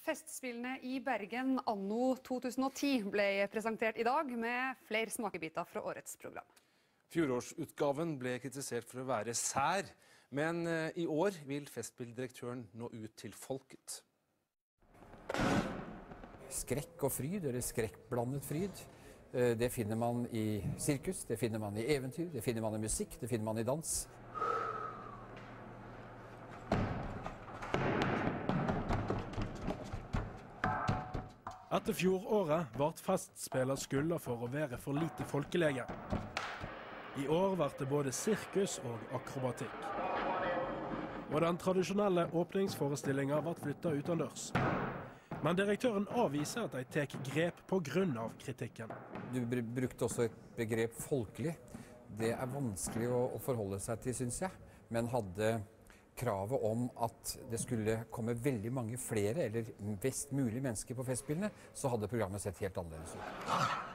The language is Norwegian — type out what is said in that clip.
Festspillene i Bergen anno 2010 ble presentert i dag med flere smakebiter fra årets program. Fjorårsutgaven ble kritisert for å være sær, men i år vil festspilldirektøren nå ut til folket. Skrekk og fryd, eller skrekkblandet fryd, det finner man i sirkus, det finner man i eventyr, det finner man i musikk, det finner man i dans. Etter fjoråret vart festspiller skylda for å være for lite folkelege. I år vart det både sirkus og akrobatikk. Og den tradisjonelle åpningsforestillinga vart flytta utendørs. Men direktøren avviser at de tek grep på grunn av kritikken. Du brukte også et begrep folkelig. Det er vanskelig å forholde seg til, synes jeg, men hadde kravet om at det skulle komme veldig mange flere, eller best mulig mennesker på festspillene, så hadde programmet sett helt annerledes ut.